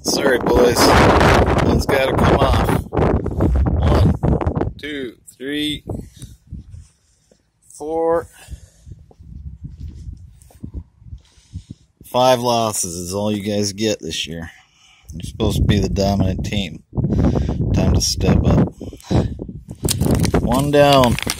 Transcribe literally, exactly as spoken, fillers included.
Sorry, boys. One's got to come off. One, two, three, four. Five losses is all you guys get this year. You're supposed to be the dominant team. Time to step up. One down.